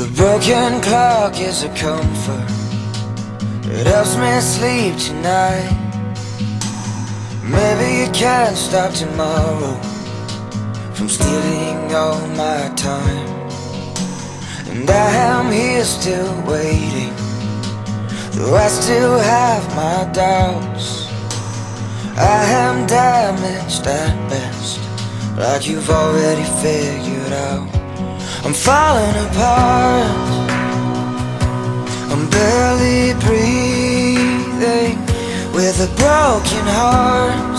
The broken clock is a comfort. It helps me sleep tonight. Maybe you can't stop tomorrow from stealing all my time. And I am here still waiting, though I still have my doubts. I am damaged at best, like you've already figured out. I'm falling apart, I'm barely breathing, with a broken heart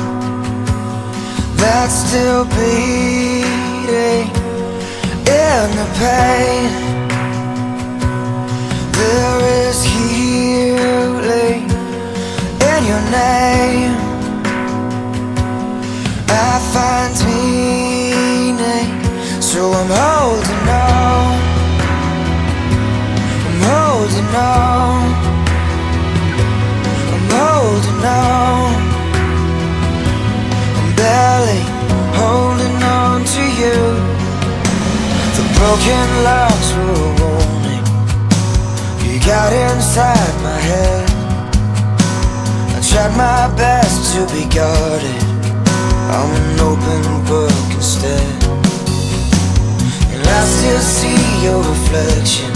that's still bleeding. In the pain, there is healing in your name. I find meaning, so I'm holding on, I'm holding on, I'm holding on. I'm barely holding on to you. The broken locks were a warning. You got inside my head. I tried my best to be guarded. I'm an open book instead, and I still see your reflection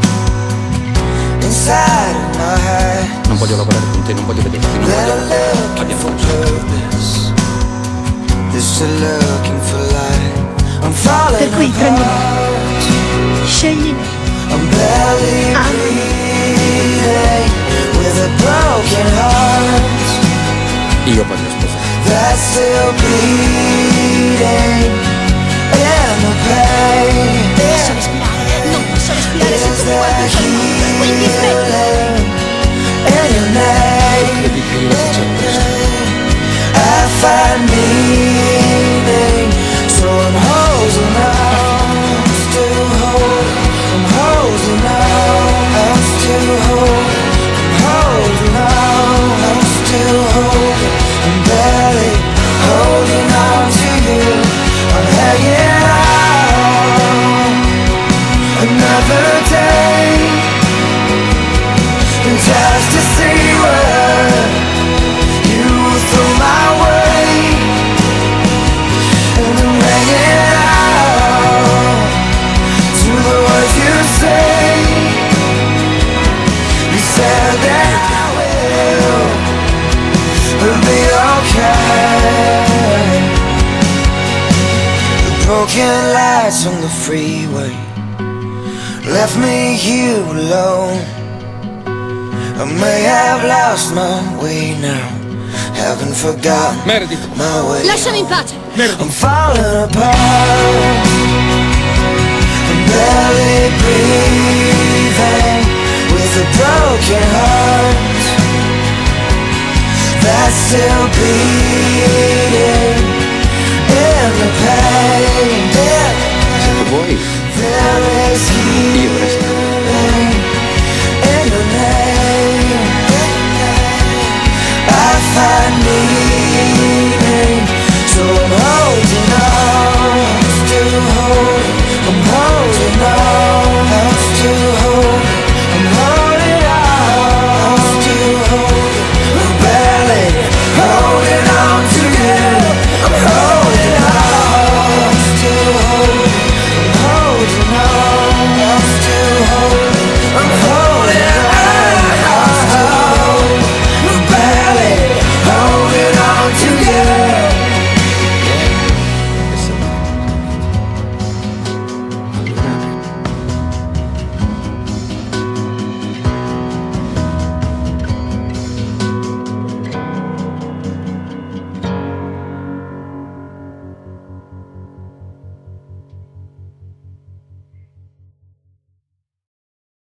inside of my head. Non voglio lavorare con te, non voglio vederti, non voglio looking for purpose, just looking for light. I'm falling apart, Scegli I'm barely breathing, with a broken heart Io voglio sposare. that's still bleeding in the pain. non posso respirare Is senza there qualcosa, quindi healing in your name? Credi che io sia questo? I find meaning, so I'm holding on, I'm still holding, I'm holding on, I'm still holding, I'm holding on, I'm still holding, I'm barely holding on to you. I'm hanging on another day, just to see what you throw my way. And I'm hanging out to the words you say. You said that I will be okay. The broken lights on the freeway left me here alone. I may have lost my way now, haven't forgotten Meredith, my way. lasciami in pace. Meredith. I'm falling apart, I'm barely breathing, with a broken heart that's still beating.